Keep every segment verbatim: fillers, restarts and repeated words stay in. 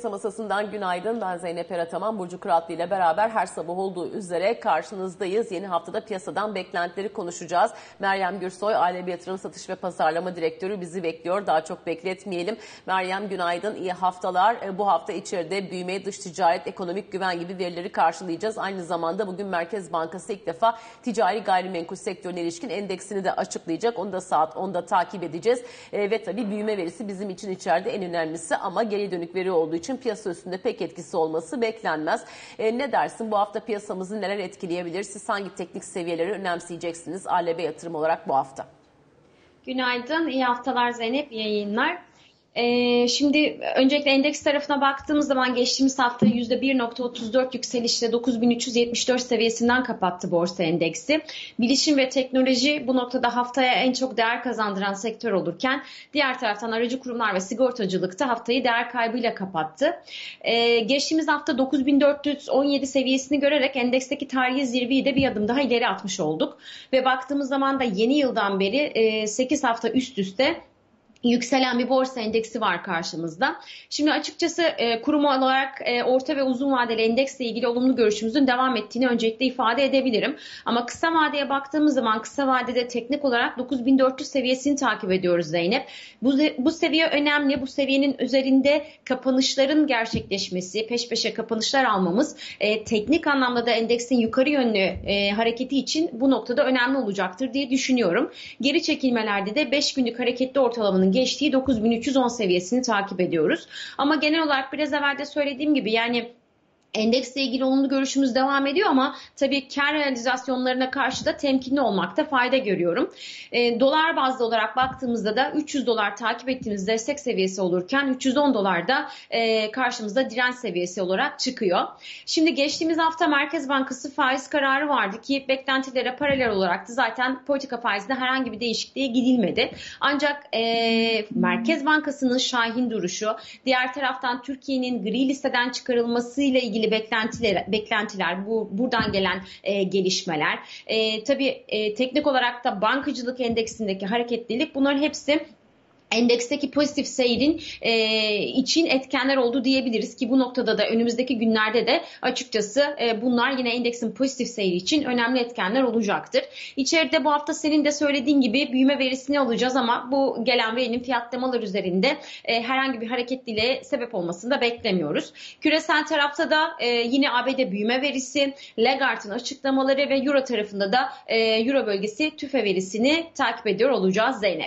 Piyasa Masası'ndan günaydın. Ben Zeynep Erataman, Burcu Kıratlı ile beraber her sabah olduğu üzere karşınızdayız. Yeni haftada piyasadan beklentileri konuşacağız. Meryem Gürsoy, Aile Yatırım Satış ve Pazarlama Direktörü bizi bekliyor. Daha çok bekletmeyelim. Meryem günaydın, iyi haftalar. Bu hafta içeride büyüme, dış ticaret, ekonomik güven gibi verileri karşılayacağız. Aynı zamanda bugün Merkez Bankası ilk defa ticari gayrimenkul sektörüne ilişkin endeksini de açıklayacak. Onu da saat onda takip edeceğiz. E, ve tabii büyüme verisi bizim için içeride en önemlisi ama geri dönük veri olduğu için piyasa üstünde pek etkisi olması beklenmez. E, ne dersin, bu hafta piyasamızı neler etkileyebilir? Siz hangi teknik seviyeleri önemseyeceksiniz A L B yatırım olarak bu hafta? Günaydın, iyi haftalar Zeynep, iyi yayınlar. Ee, şimdi öncelikle endeks tarafına baktığımız zaman geçtiğimiz hafta yüzde bir nokta otuz dört yükselişle dokuz bin üç yüz yetmiş dört seviyesinden kapattı borsa endeksi. Bilişim ve teknoloji bu noktada haftaya en çok değer kazandıran sektör olurken diğer taraftan aracı kurumlar ve sigortacılıkta haftayı değer kaybıyla kapattı. Ee, geçtiğimiz hafta dokuz bin dört yüz on yedi seviyesini görerek endeksteki tarihi zirveyi de bir adım daha ileri atmış olduk. Ve baktığımız zaman da yeni yıldan beri e, sekiz hafta üst üste yükselen bir borsa endeksi var karşımızda. Şimdi açıkçası e, kurum olarak e, orta ve uzun vadeli endeksle ilgili olumlu görüşümüzün devam ettiğini öncelikle ifade edebilirim. Ama kısa vadeye baktığımız zaman kısa vadede teknik olarak dokuz bin dört yüz seviyesini takip ediyoruz Zeynep. Bu, bu seviye önemli. Bu seviyenin üzerinde kapanışların gerçekleşmesi, peş peşe kapanışlar almamız e, teknik anlamda da endeksin yukarı yönlü e, hareketi için bu noktada önemli olacaktır diye düşünüyorum. Geri çekilmelerde de beş günlük hareketli ortalamanın geçtiği dokuz bin üç yüz on seviyesini takip ediyoruz. Ama genel olarak biraz evvel de söylediğim gibi yani endeksle ilgili olumlu görüşümüz devam ediyor ama tabii kar realizasyonlarına karşı da temkinli olmakta fayda görüyorum. E, dolar bazlı olarak baktığımızda da üç yüz dolar takip ettiğimiz destek seviyesi olurken üç yüz on dolar da e, karşımızda direnç seviyesi olarak çıkıyor. Şimdi geçtiğimiz hafta Merkez Bankası faiz kararı vardı ki beklentilere paralel olarak da zaten politika faizinde herhangi bir değişikliğe gidilmedi. Ancak e, Merkez Bankası'nın şahin duruşu, diğer taraftan Türkiye'nin gri listeden çıkarılmasıyla ilgili beklentiler, beklentiler bu buradan gelen e, gelişmeler. E, tabii e, teknik olarak da bankacılık endeksindeki hareketlilik, bunların hepsi endeksteki pozitif seyrin e, için etkenler oldu diyebiliriz ki bu noktada da önümüzdeki günlerde de açıkçası e, bunlar yine endeksin pozitif seyri için önemli etkenler olacaktır. İçeride bu hafta senin de söylediğin gibi büyüme verisini alacağız ama bu gelen verinin fiyatlamalar üzerinde e, herhangi bir hareketliliğe sebep olmasını da beklemiyoruz. Küresel tarafta da e, yine A B D büyüme verisi, Lagarde'ın açıklamaları ve Euro tarafında da e, Euro bölgesi tüfe verisini takip ediyor olacağız Zeynep.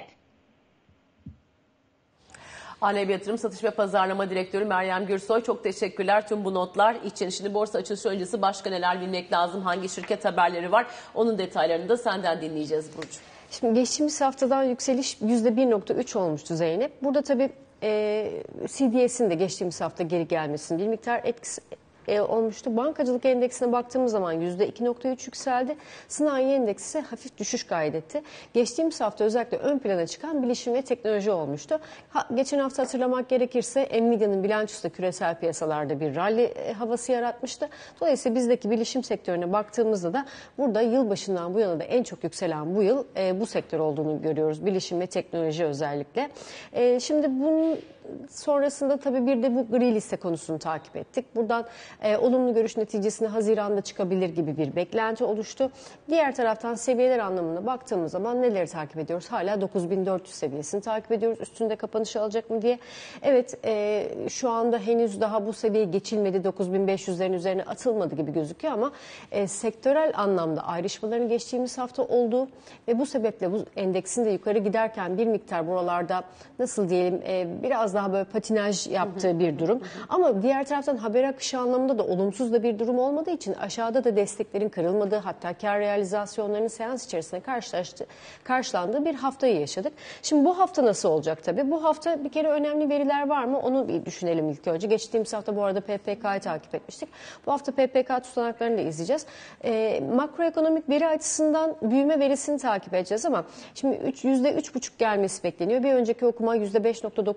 A L B Yatırım Satış ve Pazarlama Direktörü Meryem Gürsoy, çok teşekkürler tüm bu notlar için. Şimdi borsa açılışı öncesi başka neler bilmek lazım, hangi şirket haberleri var, onun detaylarını da senden dinleyeceğiz Burcu. Şimdi geçtiğimiz haftadan yükseliş yüzde bir nokta üç olmuştu Zeynep. Burada tabii e, C D S'in de geçtiğimiz hafta geri gelmesinin bir miktar etkisi E, olmuştu. Bankacılık endeksine baktığımız zaman yüzde iki nokta üç yükseldi. Sanayi endeksi ise hafif düşüş kaydetti. Geçtiğimiz hafta özellikle ön plana çıkan bilişim ve teknoloji olmuştu. Ha, geçen hafta hatırlamak gerekirse Nvidia'nın bilançosu da küresel piyasalarda bir rally e, havası yaratmıştı. Dolayısıyla bizdeki bilişim sektörüne baktığımızda da burada yılbaşından bu yana da en çok yükselen bu yıl e, bu sektör olduğunu görüyoruz. Bilişim ve teknoloji özellikle. E, şimdi bunun sonrasında tabii bir de bu gri liste konusunu takip ettik. Buradan e, olumlu görüş neticesinde Haziran'da çıkabilir gibi bir beklenti oluştu. Diğer taraftan seviyeler anlamına baktığımız zaman neleri takip ediyoruz? Hala dokuz bin dört yüz seviyesini takip ediyoruz. Üstünde kapanış alacak mı diye. Evet, e, şu anda henüz daha bu seviye geçilmedi. dokuz bin beş yüzlerin üzerine atılmadı gibi gözüküyor ama e, sektörel anlamda ayrışmaların geçtiğimiz hafta olduğu ve bu sebeple bu endeksin de yukarı giderken bir miktar buralarda nasıl diyelim e, biraz daha böyle patinaj yaptığı bir durum. Ama diğer taraftan haber akışı anlamında da olumsuz da bir durum olmadığı için aşağıda da desteklerin kırılmadığı, hatta kar realizasyonlarının seans içerisinde karşılaştı, karşılandığı bir haftayı yaşadık. Şimdi bu hafta nasıl olacak tabii? Bu hafta bir kere önemli veriler var mı? Onu bir düşünelim ilk önce. Geçtiğimiz hafta bu arada P P K'yı takip etmiştik. Bu hafta P P K tutanaklarını da izleyeceğiz. E, makroekonomik veri açısından büyüme verisini takip edeceğiz ama şimdi yüzde üç buçuk gelmesi bekleniyor. Bir önceki okuma yüzde beş nokta dokuz gelmiş.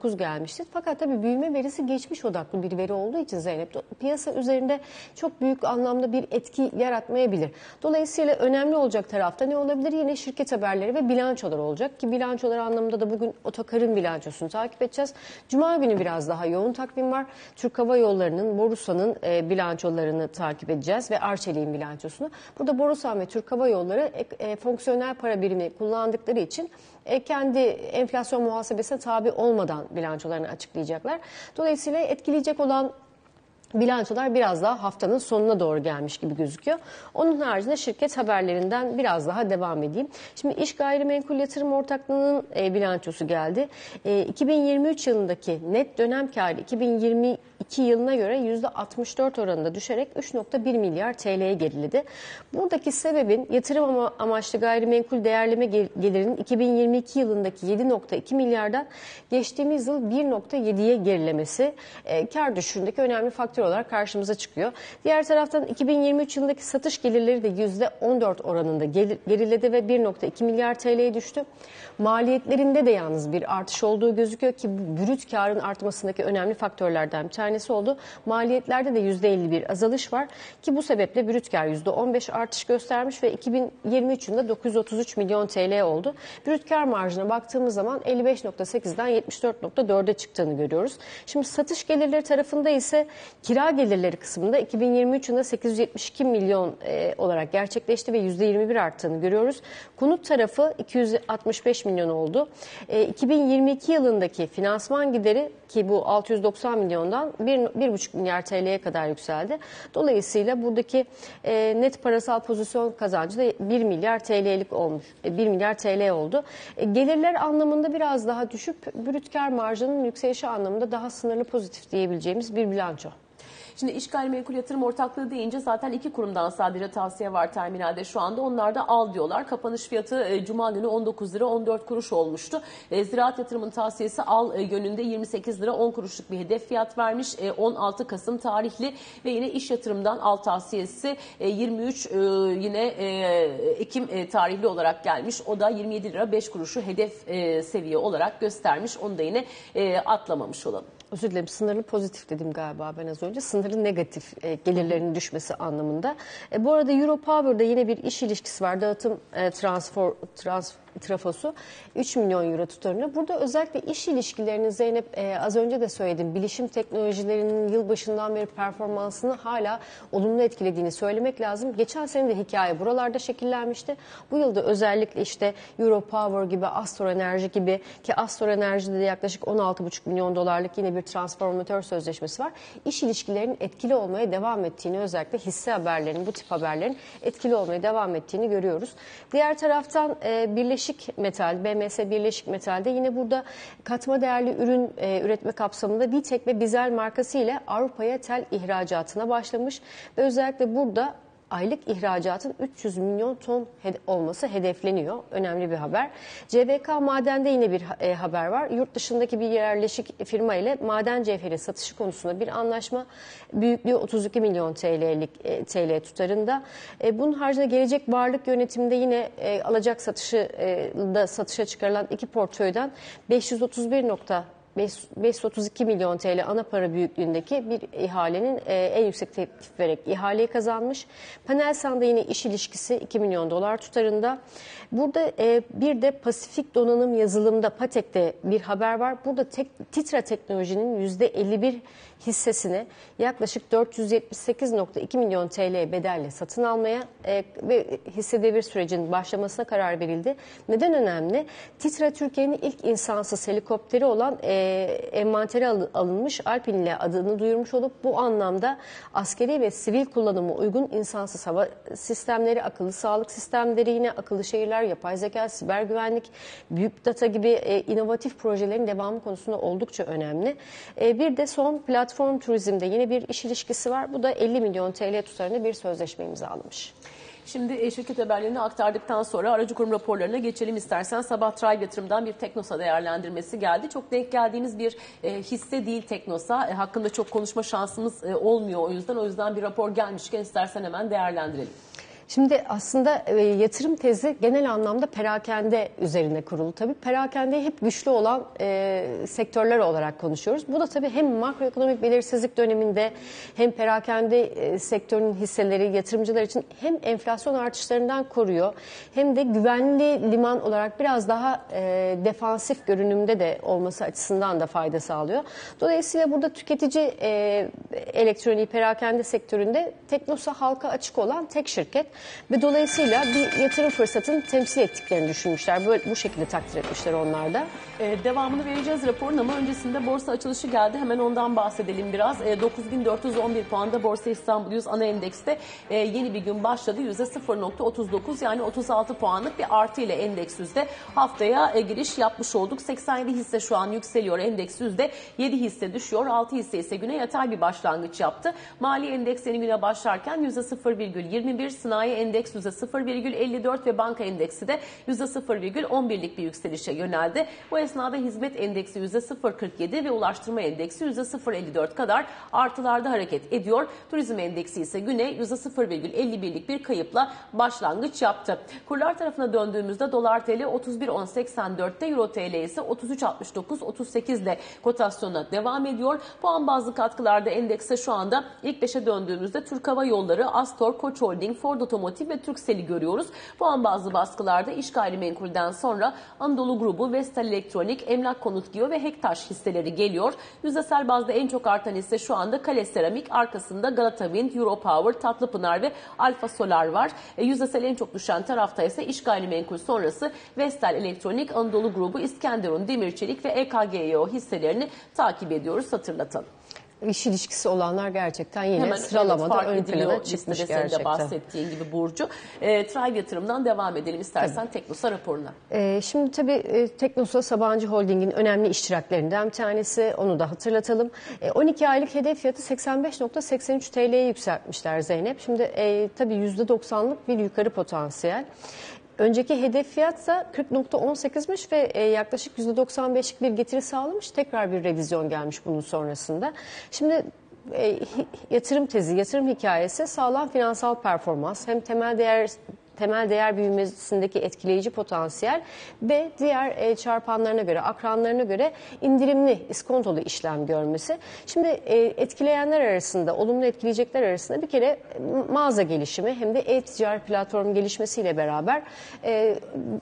gelmişti. Fakat tabii büyüme verisi geçmiş odaklı bir veri olduğu için Zeynep, piyasa üzerinde çok büyük anlamda bir etki yaratmayabilir. Dolayısıyla önemli olacak tarafta ne olabilir? Yine şirket haberleri ve bilançolar olacak ki bilançolar anlamında da bugün Otokar'ın bilançosunu takip edeceğiz. Cuma günü biraz daha yoğun takvim var. Türk Hava Yolları'nın, Borusan'ın e, bilançolarını takip edeceğiz ve Arçelik'in bilançosunu. Burada Borusan ve Türk Hava Yolları e, e, fonksiyonel para birimi kullandıkları için e, kendi enflasyon muhasebesine tabi olmadan bilançolarını açıklayacaklar. Dolayısıyla etkileyecek olan bilançolar biraz daha haftanın sonuna doğru gelmiş gibi gözüküyor. Onun haricinde şirket haberlerinden biraz daha devam edeyim. Şimdi İş Gayrimenkul Yatırım Ortaklığı'nın e, bilançosu geldi. E, iki bin yirmi üç yılındaki net dönem kârı iki bin yirmi iki yılına göre yüzde altmış dört oranında düşerek üç nokta bir milyar T L'ye geriledi. Buradaki sebebin yatırım ama, amaçlı gayrimenkul değerleme gelirinin iki bin yirmi iki yılındaki yedi nokta iki milyardan geçtiğimiz yıl bir nokta yediye gerilemesi e, kar düşüşündeki önemli faktör olarak karşımıza çıkıyor. Diğer taraftan iki bin yirmi üç yılındaki satış gelirleri de yüzde on dört oranında geriledi ve bir nokta iki milyar T L'ye düştü. Maliyetlerinde de yalnız bir artış olduğu gözüküyor ki bu brüt karın artmasındaki önemli faktörlerden bir tanesi oldu. Maliyetlerde de yüzde elli bir azalış var ki bu sebeple brüt kar yüzde on beş artış göstermiş ve iki bin yirmi üç yılında dokuz yüz otuz üç milyon T L oldu. Brüt kar marjına baktığımız zaman elli beş nokta sekizden yetmiş dört nokta dörde çıktığını görüyoruz. Şimdi satış gelirleri tarafında ise kira gelirleri kısmında iki bin yirmi üç yılında sekiz yüz yetmiş iki milyon e, olarak gerçekleşti ve yüzde yirmi bir arttığını görüyoruz. Konut tarafı iki yüz altmış beş milyon oldu. E, iki bin yirmi iki yılındaki finansman gideri ki bu altı yüz doksan milyondan bir buçuk milyar T L'ye kadar yükseldi. Dolayısıyla buradaki e, net parasal pozisyon kazancı da bir milyar T L'lik olmuş. E, bir milyar T L oldu. E, gelirler anlamında biraz daha düşüp brüt kar marjının yükselişi anlamında daha sınırlı pozitif diyebileceğimiz bir bilanço. Şimdi İş Gayrimenkul Yatırım Ortaklığı deyince zaten iki kurumdan sadece tavsiye var terminalde şu anda. Onlar da al diyorlar. Kapanış fiyatı e, Cuma günü on dokuz lira on dört kuruş olmuştu. E, Ziraat Yatırım'ın tavsiyesi al e, yönünde yirmi sekiz lira on kuruşluk bir hedef fiyat vermiş. E, on altı Kasım tarihli ve yine İş Yatırım'dan al tavsiyesi e, yirmi üç e, yine e, Ekim e, tarihli olarak gelmiş. O da yirmi yedi lira beş kuruşu hedef e, seviye olarak göstermiş. Onu da yine e, atlamamış olalım. Özür dilerim, sınırlı pozitif dedim galiba ben az önce. Sınırlı negatif e, gelirlerin düşmesi anlamında. E, bu arada Europower'da yine bir iş ilişkisi var. Dağıtım e, transfer, trans, trafosu üç milyon euro tutarında. Burada özellikle iş ilişkilerinin Zeynep e, az önce de söyledim. Bilişim teknolojilerinin yılbaşından beri performansını hala olumlu etkilediğini söylemek lazım. Geçen sene de hikaye buralarda şekillenmişti. Bu yılda özellikle işte Europower gibi, Astor Enerji gibi ki Astor Enerji'de de yaklaşık on altı buçuk milyon dolarlık yine bir transformatör sözleşmesi var. İş ilişkilerinin etkili olmaya devam ettiğini, özellikle hisse haberlerinin, bu tip haberlerin etkili olmaya devam ettiğini görüyoruz. Diğer taraftan e, Birleşik Metal, B M S Birleşik Metal'de yine burada katma değerli ürün e, üretme kapsamında Vitek ve Bizel markası ile Avrupa'ya tel ihracatına başlamış ve özellikle burada aylık ihracatın üç yüz milyon ton olması hedefleniyor. Önemli bir haber. C V K Maden'de yine bir e, haber var. Yurt dışındaki bir yerleşik firma ile maden cevheri satışı konusunda bir anlaşma, büyüklüğü otuz iki milyon T L'lik e, T L tutarında. E, bunun haricinde gelecek varlık yönetiminde yine e, alacak satışı e, da satışa çıkarılan iki portföyden beş yüz otuz bir nokta beş yüz otuz iki milyon T L ana para büyüklüğündeki bir ihalenin e, en yüksek teklif vererek ihaleyi kazanmış. Panelsan'da yine iş ilişkisi iki milyon dolar tutarında. Burada e, bir de Pasifik Donanım Yazılım'da Patek'te bir haber var. Burada tek, Titra Teknoloji'nin yüzde elli bir hissesini yaklaşık dört yüz yetmiş sekiz nokta iki milyon T L bedelle satın almaya e, ve hisse devir sürecinin başlamasına karar verildi. Neden önemli? Titra Türkiye'nin ilk insansız helikopteri olan e, envantere alınmış Alpin ile adını duyurmuş olup bu anlamda askeri ve sivil kullanıma uygun insansız hava sistemleri, akıllı sağlık sistemleri, yine akıllı şehirler, yapay zeka, siber güvenlik, büyük data gibi e, inovatif projelerin devamı konusunda oldukça önemli. E, bir de son platform turizmde yine bir iş ilişkisi var. Bu da elli milyon T L tutarında bir sözleşme imzalamış. Şimdi şirket haberlerini aktardıktan sonra aracı kurum raporlarına geçelim istersen. Sabah Tribe Yatırım'dan bir Teknosa değerlendirmesi geldi. Çok denk geldiğimiz bir e, hisse değil Teknosa. E, hakkında çok konuşma şansımız e, olmuyor o yüzden. O yüzden bir rapor gelmişken istersen hemen değerlendirelim. Şimdi aslında e, yatırım tezi genel anlamda perakende üzerine kurulu. Tabii perakende hep güçlü olan e, sektörler olarak konuşuyoruz. Bu da tabii hem makroekonomik belirsizlik döneminde hem perakende e, sektörünün hisseleri yatırımcılar için hem enflasyon artışlarından koruyor hem de güvenli liman olarak biraz daha e, defansif görünümde de olması açısından da fayda sağlıyor. Dolayısıyla burada tüketici e, elektroniği perakende sektöründe Teknosa halka açık olan tek şirket. Ve dolayısıyla bir yatırım fırsatını temsil ettiklerini düşünmüşler. Böyle bu şekilde takdir etmişler onlar da. Ee, devamını vereceğiz raporun ama öncesinde borsa açılışı geldi. Hemen ondan bahsedelim biraz. Ee, dokuz bin dört yüz on bir puanda Borsa İstanbul yüz ana endekste e, yeni bir gün başladı. yüzde sıfır virgül otuz dokuz yani otuz altı puanlık bir artı ile endeks yüzde haftaya e, giriş yapmış olduk. seksen yedi hisse şu an yükseliyor. Endeks yüzde yedi hisse düşüyor. altı hisse ise güne yatay bir başlangıç yaptı. Mali endeks yeni güne başlarken yüzde sıfır virgül yirmi bir, sanayi endeks yüzde sıfır virgül elli dört ve banka endeksi de yüzde sıfır virgül on birlik bir yükselişe yöneldi. Bu esnada hizmet endeksi yüzde sıfır virgül kırk yedi ve ulaştırma endeksi yüzde sıfır virgül elli dört kadar artılarda hareket ediyor. Turizm endeksi ise güne yüzde sıfır virgül elli birlik bir kayıpla başlangıç yaptı. Kurlar tarafına döndüğümüzde dolar T L otuz bir virgül on seksen dörtte, euro T L ise otuz üç virgül altmış dokuz otuz sekiz ile kotasyona devam ediyor. Puan bazlı katkılarda endekse şu anda ilk beşe döndüğümüzde Türk Hava Yolları, Astor, Koç Holding, Ford Otomotiv ve Turkcell'i görüyoruz. Puan bazlı baskılarda iş gayrimenkulden sonra Anadolu Grubu, Vestel Elektronik, Emlak Konut Gio ve Hektaş hisseleri geliyor. Yüzdesel bazda en çok artan hisse şu anda Kale Seramik, arkasında Galata Wind, Europower, Tatlıpınar ve Alfa Solar var. E, yüzdesel en çok düşen tarafta ise iş gayrimenkul sonrası Vestel Elektronik, Anadolu Grubu, İskenderun Demirçelik ve E K G Y O hisselerini takip ediyoruz, hatırlatalım. İş ilişkisi olanlar gerçekten yine hemen sıralamada evet, ön plana çıkmış gerçekten. De bahsettiğin gibi Burcu. E, Tribe yatırımdan devam edelim istersen tabii. Teknosa raporuna. E, şimdi tabii e, Teknosa Sabancı Holding'in önemli iştiraklerinden bir tanesi. Onu da hatırlatalım. E, on iki aylık hedef fiyatı seksen beş virgül seksen üç T L'ye yükseltmişler Zeynep. Şimdi e, tabii yüzde doksanlık bir yukarı potansiyel. Önceki hedef fiyatsa kırk virgül on sekizmiş ve yaklaşık yüzde doksan beşlik bir getiri sağlamış. Tekrar bir revizyon gelmiş bunun sonrasında. Şimdi e, yatırım tezi, yatırım hikayesi sağlam finansal performans, hem temel değer temel değer büyümesindeki etkileyici potansiyel ve diğer e, çarpanlarına göre, akranlarına göre indirimli, iskontolu işlem görmesi. Şimdi e, etkileyenler arasında, olumlu etkileyecekler arasında bir kere mağaza gelişimi hem de e-ticaret platformu gelişmesiyle beraber e,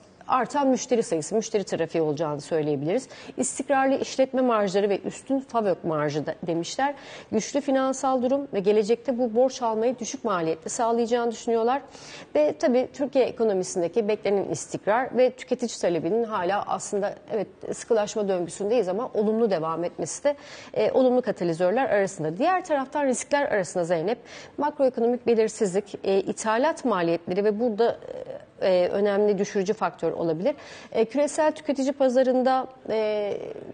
artan müşteri sayısı, müşteri trafiği olacağını söyleyebiliriz. İstikrarlı işletme marjları ve üstün FAVÖK marjı da demişler. Güçlü finansal durum ve gelecekte bu borç almayı düşük maliyetle sağlayacağını düşünüyorlar. Ve tabii Türkiye ekonomisindeki beklenen istikrar ve tüketici talebinin hala aslında evet sıkılaşma döngüsündeyiz ama olumlu devam etmesi de e, olumlu katalizörler arasında. Diğer taraftan riskler arasında Zeynep, makroekonomik belirsizlik, e, ithalat maliyetleri ve burada e, Ee, önemli düşürücü faktör olabilir. Ee, küresel tüketici pazarında e,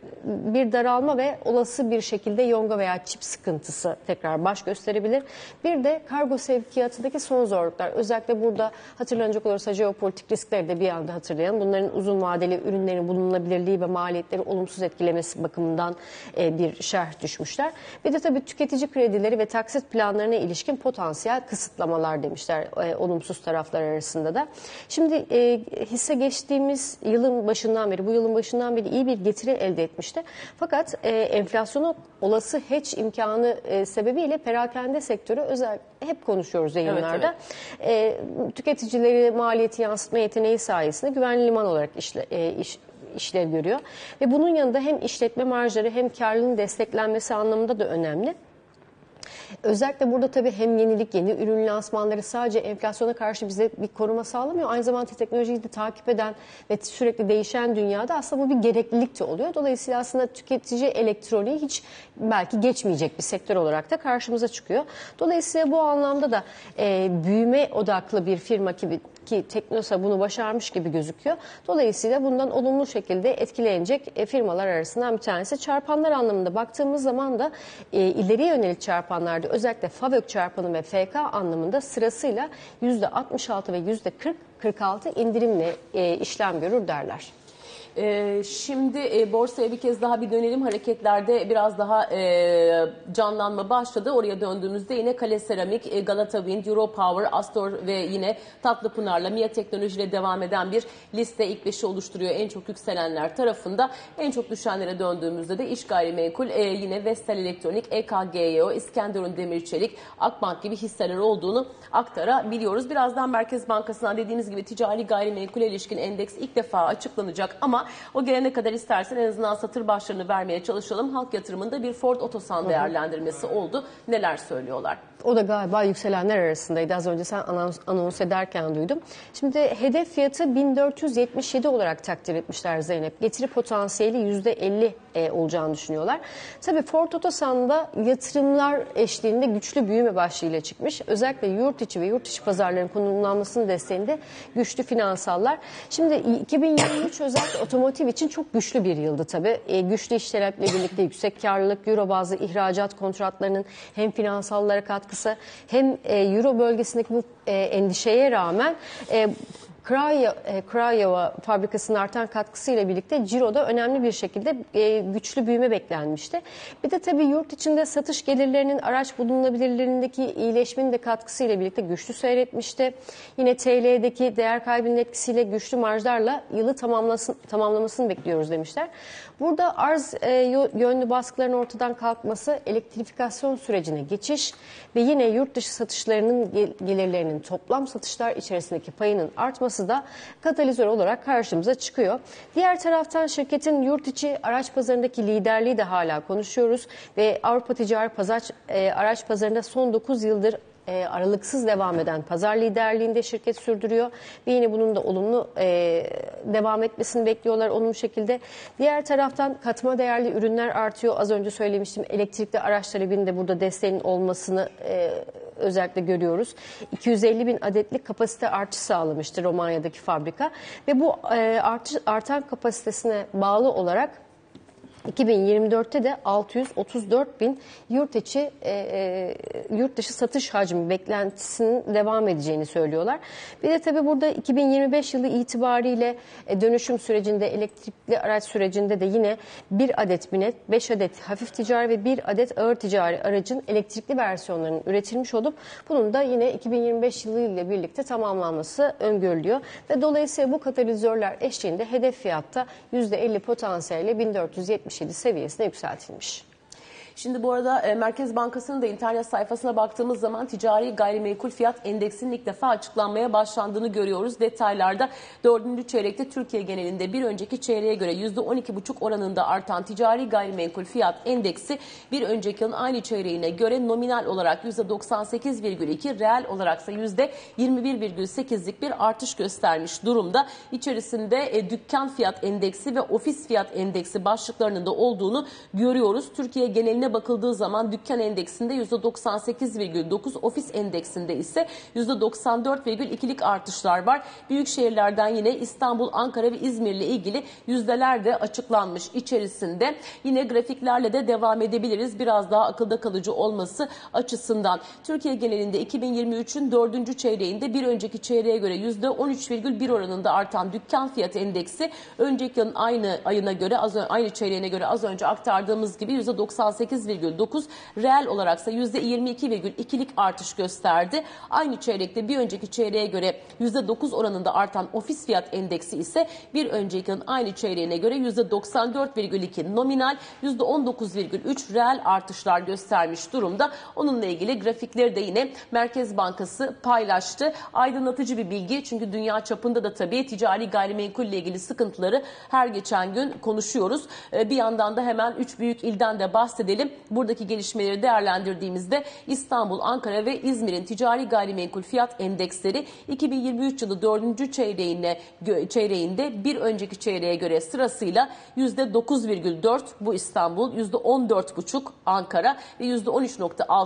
bir daralma ve olası bir şekilde yonga veya çip sıkıntısı tekrar baş gösterebilir. Bir de kargo sevkiyatındaki son zorluklar. Özellikle burada hatırlanacak olursa jeopolitik riskleri de bir anda hatırlayalım. Bunların uzun vadeli ürünlerin bulunabilirliği ve maliyetleri olumsuz etkilemesi bakımından e, bir şerh düşmüşler. Bir de tabii tüketici kredileri ve taksit planlarına ilişkin potansiyel kısıtlamalar demişler e, olumsuz taraflar arasında da. Şimdi e, hisse geçtiğimiz yılın başından beri, bu yılın başından beri iyi bir getiri elde etmişti. Fakat e, enflasyonu olası hedge imkanı e, sebebiyle perakende sektörü özel hep konuşuyoruz yayınlarda. Evet, evet. E, tüketicileri maliyeti yansıtma yeteneği sayesinde güvenli liman olarak işle, e, iş işlev görüyor. Ve bunun yanında hem işletme marjları hem karlılığın desteklenmesi anlamında da önemli. Özellikle burada tabii hem yenilik, yeni ürün lansmanları sadece enflasyona karşı bize bir koruma sağlamıyor. Aynı zamanda teknolojiyi de takip eden ve sürekli değişen dünyada aslında bu bir gereklilik de oluyor. Dolayısıyla aslında tüketici elektroniği hiç belki geçmeyecek bir sektör olarak da karşımıza çıkıyor. Dolayısıyla bu anlamda da e, büyüme odaklı bir firma gibi ki Teknosa bunu başarmış gibi gözüküyor. Dolayısıyla bundan olumlu şekilde etkilenecek e, firmalar arasından bir tanesi. Çarpanlar anlamında baktığımız zaman da e, ileriye yönelik çarpanlarda özellikle FAVÖK çarpanı ve F K anlamında sırasıyla yüzde altmış altı ve yüzde kırk kırk altı indirimle e, işlem görür derler. Ee, şimdi e, borsaya bir kez daha bir dönelim. Hareketlerde biraz daha e, canlanma başladı. Oraya döndüğümüzde yine Kale Seramik, e, Galata Wind, Europower, Astor ve yine Tatlıpınar'la Mia Teknoloji ile devam eden bir liste ilk beşi oluşturuyor en çok yükselenler tarafında. En çok düşenlere döndüğümüzde de İş Gayrimenkul, e, yine Vestel Elektronik, E K G Y O, İskenderun Demirçelik, Akbank gibi hisseler olduğunu aktarabiliyoruz. Birazdan Merkez Bankası'ndan dediğimiz gibi ticari gayrimenkule ilişkin endeks ilk defa açıklanacak ama o gelene kadar istersen en azından satır başlarını vermeye çalışalım. Halk Yatırımı'nda bir Ford Otosan değerlendirmesi oldu. Neler söylüyorlar? O da galiba yükselenler arasındaydı. Az önce sen anons, anons ederken duydum. Şimdi hedef fiyatı bin dört yüz yetmiş yedi olarak takdir etmişler Zeynep. Getiri potansiyeli yüzde elli e, olacağını düşünüyorlar. Tabii Ford Otosan'da yatırımlar eşliğinde güçlü büyüme başlığıyla çıkmış. Özellikle yurt içi ve yurt dışı pazarların konumlanmasının desteğinde güçlü finansallar. Şimdi iki bin yirmi üç özellikle otomotiv için çok güçlü bir yıldı tabii. E, güçlü iş taleple birlikte yüksek karlılık, euro bazlı ihracat kontratlarının hem finansallara katkı hem e, Euro bölgesindeki bu e, endişeye rağmen e, Craiova fabrikasının artan katkısıyla birlikte ciroda önemli bir şekilde e, güçlü büyüme beklenmişti. Bir de tabii yurt içinde satış gelirlerinin araç bulunabilirliğindeki iyileşmenin de katkısıyla birlikte güçlü seyretmişti. Yine T L'deki değer kaybının etkisiyle güçlü marjlarla yılı tamamlamasını bekliyoruz demişler. Burada arz e, yönlü baskıların ortadan kalkması, elektrifikasyon sürecine geçiş ve yine yurt dışı satışlarının gelirlerinin toplam satışlar içerisindeki payının artması da katalizör olarak karşımıza çıkıyor. Diğer taraftan şirketin yurt içi araç pazarındaki liderliği de hala konuşuyoruz ve Avrupa ticari pazar, e, araç pazarında son dokuz yıldır E, aralıksız devam eden pazar liderliğinde şirket sürdürüyor ve yine bunun da olumlu e, devam etmesini bekliyorlar olumlu şekilde. Diğer taraftan katma değerli ürünler artıyor. Az önce söylemiştim, elektrikli araç talebinin burada desteğinin olmasını e, özellikle görüyoruz. iki yüz elli bin adetlik kapasite artışı sağlamıştı Romanya'daki fabrika ve bu e, artış, artan kapasitesine bağlı olarak iki bin yirmi dörtte de altı yüz otuz dört bin yurt içi e, e, yurt dışı satış hacmi beklentisinin devam edeceğini söylüyorlar. Bir de tabii burada iki bin yirmi beş yılı itibariyle e, dönüşüm sürecinde, elektrikli araç sürecinde de yine bir adet binet, beş adet hafif ticari ve bir adet ağır ticari aracın elektrikli versiyonlarının üretilmiş olup bunun da yine iki bin yirmi beş yılı ile birlikte tamamlanması öngörülüyor. Ve dolayısıyla bu katalizörler eşliğinde hedef fiyatta yüzde elli potansiyeliyle bin dört yüz yetmiş yedi seviyesine yükseltilmiş. Şimdi bu arada e, Merkez Bankası'nın da internet sayfasına baktığımız zaman ticari gayrimenkul fiyat endeksinin ilk defa açıklanmaya başlandığını görüyoruz. Detaylarda dördüncü çeyrekte Türkiye genelinde bir önceki çeyreğe göre yüzde on iki buçuk oranında artan ticari gayrimenkul fiyat endeksi bir önceki yılın aynı çeyreğine göre nominal olarak yüzde doksan sekiz virgül iki, reel olaraksa yüzde yirmi bir virgül sekizlik bir artış göstermiş durumda. İçerisinde e, dükkan fiyat endeksi ve ofis fiyat endeksi başlıklarının da olduğunu görüyoruz. Türkiye geneline bakıldığı zaman dükkan endeksinde yüzde doksan sekiz virgül dokuz, ofis endeksinde ise yüzde doksan dört virgül ikilik artışlar var. Büyük şehirlerden yine İstanbul, Ankara ve İzmir ile ilgili yüzdeler de açıklanmış içerisinde. Yine grafiklerle de devam edebiliriz. Biraz daha akılda kalıcı olması açısından. Türkiye genelinde iki bin yirmi üçün dördüncü çeyreğinde bir önceki çeyreğe göre yüzde on üç virgül bir oranında artan dükkan fiyat endeksi önceki yılın aynı ayına göre, az aynı çeyreğine göre az önce aktardığımız gibi yüzde doksan sekiz virgül dokuz, reel olaraksa yüzde yirmi iki virgül ikilik artış gösterdi. Aynı çeyrekte bir önceki çeyreğe göre yüzde dokuz oranında artan ofis fiyat endeksi ise bir önceki yılın aynı çeyreğine göre yüzde doksan dört virgül iki nominal, yüzde on dokuz virgül üç reel artışlar göstermiş durumda. Onunla ilgili grafikleri de yine Merkez Bankası paylaştı. Aydınlatıcı bir bilgi, çünkü dünya çapında da tabii ticari gayrimenkul ile ilgili sıkıntıları her geçen gün konuşuyoruz. Bir yandan da hemen üç büyük ilden de bahsedelim. Buradaki gelişmeleri değerlendirdiğimizde İstanbul, Ankara ve İzmir'in ticari gayrimenkul fiyat endeksleri iki bin yirmi üç yılı dördüncü çeyreğine, çeyreğinde bir önceki çeyreğe göre sırasıyla yüzde dokuz virgül dört bu İstanbul, yüzde on dört virgül beş Ankara ve yüzde on üç virgül altı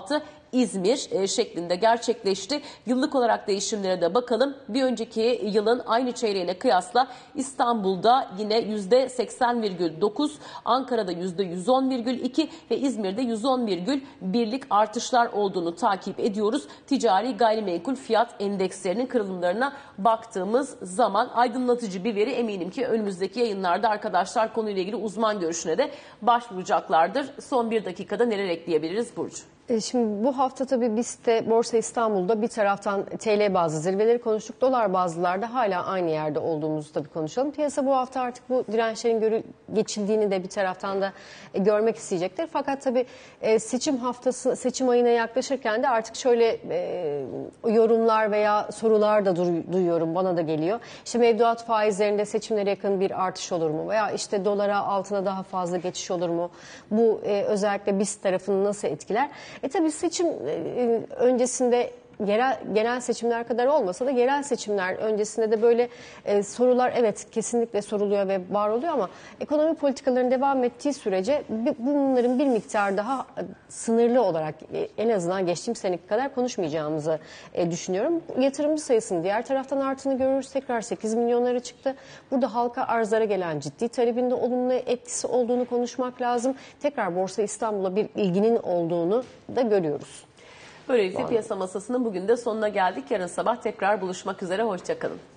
İzmir e, şeklinde gerçekleşti. Yıllık olarak değişimlere de bakalım. Bir önceki yılın aynı çeyreğine kıyasla İstanbul'da yine yüzde seksen virgül dokuz, Ankara'da yüzde yüz on virgül iki ve İzmir'de yüz on virgül birlik artışlar olduğunu takip ediyoruz. Ticari gayrimenkul fiyat endekslerinin kırılımlarına baktığımız zaman aydınlatıcı bir veri, eminim ki önümüzdeki yayınlarda arkadaşlar konuyla ilgili uzman görüşüne de başvuracaklardır. Son bir dakikada neler ekleyebiliriz Burcu? Şimdi bu hafta tabii biz de Borsa İstanbul'da bir taraftan T L bazlı zirveleri konuştuk. Dolar bazlılarda hala aynı yerde olduğumuzu tabii konuşalım. Piyasa bu hafta artık bu dirençlerin görü geçildiğini de bir taraftan da e, görmek isteyecektir. Fakat tabii e, seçim haftası, seçim ayına yaklaşırken de artık şöyle e, yorumlar veya sorular da duyuyorum, bana da geliyor. İşte mevduat faizlerinde seçimlere yakın bir artış olur mu? Veya işte dolara, altına daha fazla geçiş olur mu? Bu e, özellikle BIST tarafını nasıl etkiler? E tabii seçim e, öncesinde yerel, genel seçimler kadar olmasa da yerel seçimler öncesinde de böyle e, sorular evet kesinlikle soruluyor ve var oluyor ama ekonomi politikalarının devam ettiği sürece bunların bir miktar daha sınırlı olarak e, en azından geçtiğimiz seneki kadar konuşmayacağımızı e, düşünüyorum. Yatırımcı sayısının diğer taraftan arttığını görürüz. Tekrar sekiz milyonlara çıktı. Burada halka arzlara gelen ciddi talebinde olumlu etkisi olduğunu konuşmak lazım. Tekrar Borsa İstanbul'a bir ilginin olduğunu da görüyoruz. Böylelikle piyasa masasının bugün de sonuna geldik. Yarın sabah tekrar buluşmak üzere. Hoşça kalın.